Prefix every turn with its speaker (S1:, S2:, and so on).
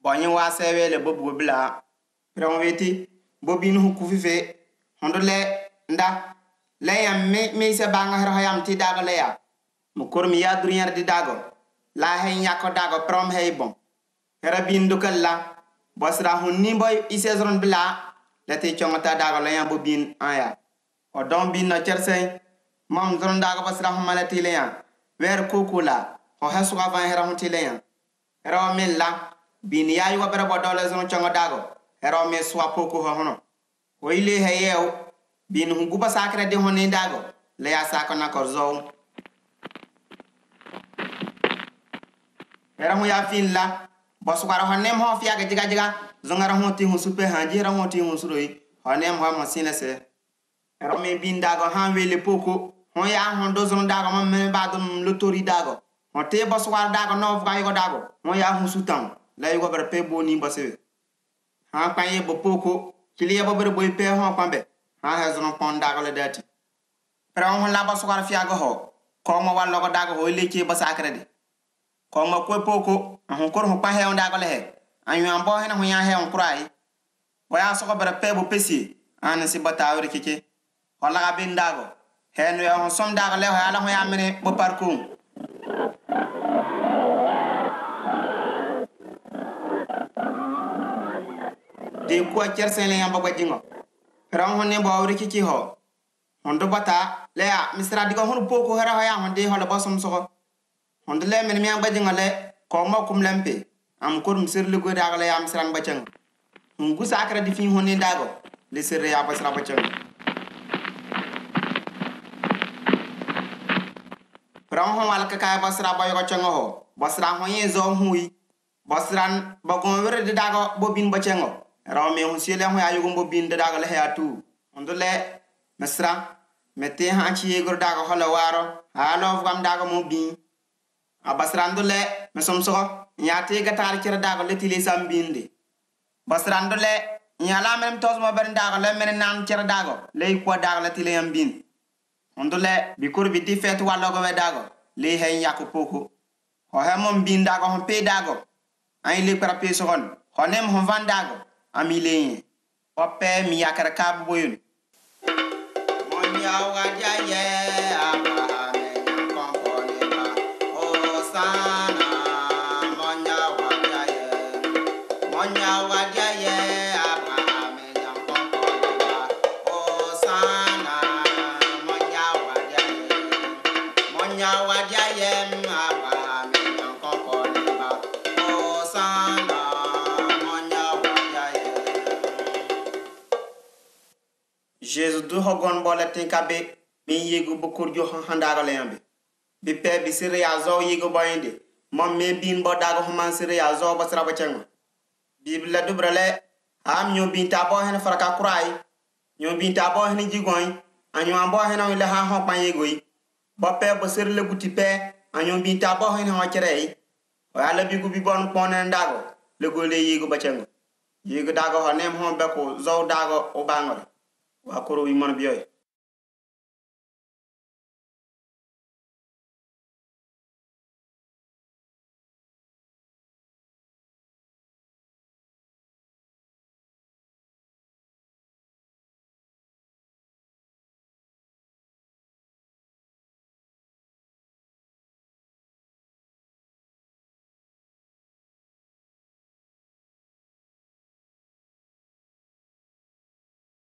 S1: Bonyi wa sewe le bobu bla. Pronveti bobin hu kufife. Hondole nda. Le yam me se banga hayam ti dago le ya. Mukor mi ya duriyar di dago. La hen yako dago prom hey bon. Hera bin dukalla. Bosra hun ni boy isezron bla. Leti chongata dago le yam bobin aya. O don bin no chersey. Mam zron dago bosra hun malati le ya. Wer kukula. Ho hasu avan hera hun ti le ya. Hera min la. Bin ya yuwa bera bodole zron chongo dago. Hera me swa poku ho hono. O ile heyew. Bin hun guba sakre de honi dago. Le ya sakona korzo. Hera hun ya fin la. Boswara honem ho fiaga jiga jiga. Zongara hun ti hun supe hanji. Hera hun ti hun suroi. Honem ho masine se. Hera me bin dago han wele poku. Hon ya hon do zron dago man me badum lotori dago. Hon te boswara dago no fuga yugo dago. Hon ya hun sutam. La yugo ber pe boni boswe. Han panye bo poku. Kili ya bo ber boy pe hon pambe. Han ha zron pon dago le dati. Pero hon la boswara fiaga ho. Ko mo wallo go dago ho leki bosakre de. Ko mo ko poku. Hon kor hon pa he on dago le he. Anyu ambo he na hon ya he on kurai. Waya so ko ber pe bo pesi. An si batawre kike. Hola ga bin dago. He no ya hon som dago le ho ala hon ya mene bo parku. De ko chersen le yamba bajingo. Pero hon ne bawre kiki ho. Hon do bata le ya misra digo hon poku hera ho ya hon de hola bosom so. Hon de le men mi bajingo le ko mo kum lempe. Am ko dum sir le go dago le ya misran bajang. Hon gu sakra di fin hon ne dago. Le sir ya basra bajang. Pero hon wal ka kay basra bayo ko chango ho. Basra hon ye zo hui. Basran bagon were de dago bobin bachango. Rame hon sele hon ayu gumbo bin de dago le ha tu. Ondole mesra mete ha chi ye gor dago hola waro. Halo gam dago mo bin. Abasrandole mesomso nyate gatar kira dago le tili sambinde. Basrandole nyala mem tos mo ber dago le men nan kira dago le ko dago le tili ambin. Ondole bikur biti fet wallo go we dago le hen yakopoko. Ho hemom bin dago hon pe dago. Ay le para pe sogon. Honem hon van dago amile. Ope mi yakara kab boyun. Mon yawa jaye Jesus du hogon bolete kabe mi yegu bukur jo handaro lembe bi pe bi sire ya zo yegu boyinde mom me bin bo dago man sire ya zo basra baceng bibla dubrale am nyo bin ta bo hen faraka kurai nyo bin ta bo hen jigoy anyo ambo hen on le ha ho pan yegoi bo pe bo sire le guti pe anyo bin ta bo hen ho kire wala bi gu bi bon ponen dago le go le yegu baceng yegu dago ho nem ho be ko zo dago o bangore wa koro wi mon biyoy